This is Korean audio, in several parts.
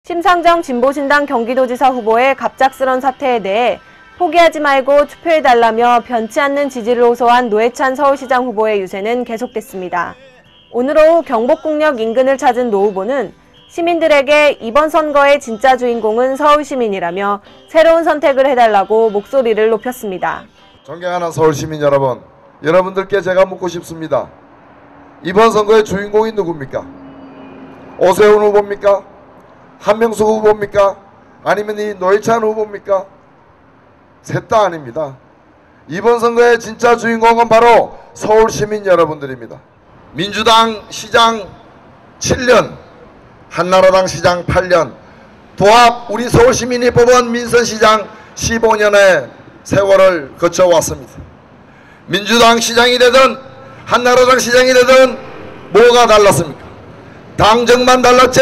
심상정 진보신당 경기도지사 후보의 갑작스런 사태에 대해 포기하지 말고 투표해달라며 변치 않는 지지를 호소한 노회찬 서울시장 후보의 유세는 계속됐습니다. 오늘 오후 경복궁역 인근을 찾은 노 후보는 시민들에게 이번 선거의 진짜 주인공은 서울시민이라며 새로운 선택을 해달라고 목소리를 높였습니다. 존경하는 서울시민 여러분, 여러분들께 제가 묻고 싶습니다. 이번 선거의 주인공이 누굽니까? 오세훈 후보입니까? 한명숙 후보입니까? 아니면 이 노회찬 후보입니까? 셋 다 아닙니다. 이번 선거의 진짜 주인공은 바로 서울시민 여러분들입니다. 민주당 시장 7년, 한나라당 시장 8년, 도합 우리 서울시민이 뽑은 민선시장 15년의 세월을 거쳐왔습니다. 민주당 시장이 되든 한나라당 시장이 되든 뭐가 달랐습니까? 당정만 달랐지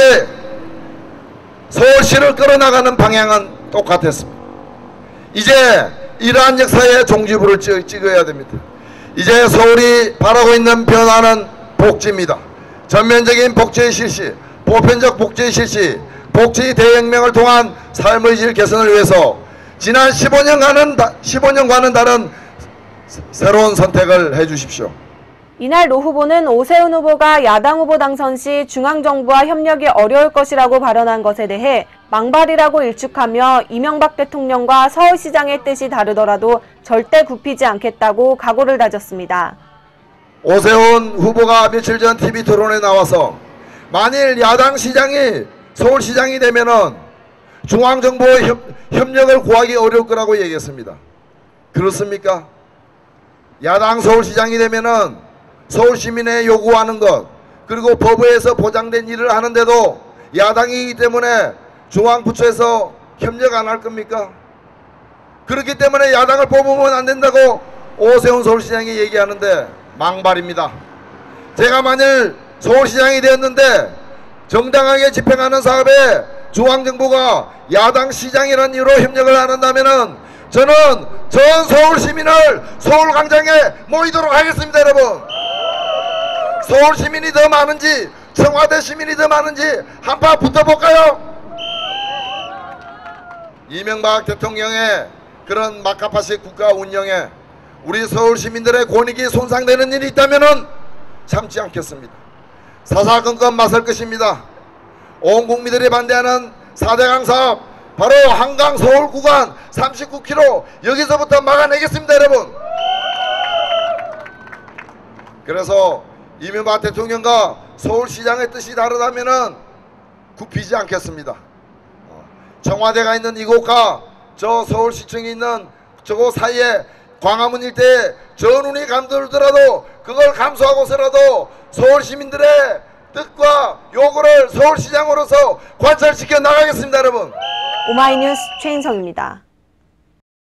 서울시를 끌어나가는 방향은 똑같았습니다. 이제 이러한 역사의 종지부를 찍어야 됩니다. 이제 서울이 바라고 있는 변화는 복지입니다. 전면적인 복지의 실시, 보편적 복지의 실시, 복지 대혁명을 통한 삶의 질 개선을 위해서 지난 15년과는 다른 새로운 선택을 해주십시오. 이날 노 후보는 오세훈 후보가 야당 후보 당선 시 중앙정부와 협력이 어려울 것이라고 발언한 것에 대해 망발이라고 일축하며 이명박 대통령과 서울시장의 뜻이 다르더라도 절대 굽히지 않겠다고 각오를 다졌습니다. 오세훈 후보가 며칠 전 TV 토론에 나와서 만일 야당 시장이 서울시장이 되면은 중앙정부의 협력을 구하기 어려울 거라고 얘기했습니다. 그렇습니까? 야당 서울시장이 되면은 서울시민의 요구하는 것 그리고 법에서 보장된 일을 하는데도 야당이기 때문에 중앙부처에서 협력 안 할 겁니까? 그렇기 때문에 야당을 뽑으면 안 된다고 오세훈 서울시장이 얘기하는데 망발입니다. 제가 만일 서울시장이 되었는데 정당하게 집행하는 사업에 중앙정부가 야당 시장이라는 이유로 협력을 안 한다면은 저는 전 서울시민을 서울광장에 모이도록 하겠습니다. 여러분, 서울시민이 더 많은지 청와대 시민이 더 많은지 한판 붙어볼까요? 이명박 대통령의 그런 막가파식 국가 운영에 우리 서울시민들의 권익이 손상되는 일이 있다면 참지 않겠습니다. 사사건건 맞설 것입니다. 온 국민들이 반대하는 4대강 사업 바로 한강 서울 구간 39km 여기서부터 막아내겠습니다. 여러분, 그래서 이명박 대통령과 서울시장의 뜻이 다르다면 굽히지 않겠습니다. 청와대가 있는 이곳과 저 서울시청이 있는 저곳 사이에 광화문 일대에 전운이 감돌더라도 그걸 감수하고서라도 서울시민들의 뜻과 요구를 서울시장으로서 관철시켜 나가겠습니다. 여러분. 오마이뉴스 최인성입니다.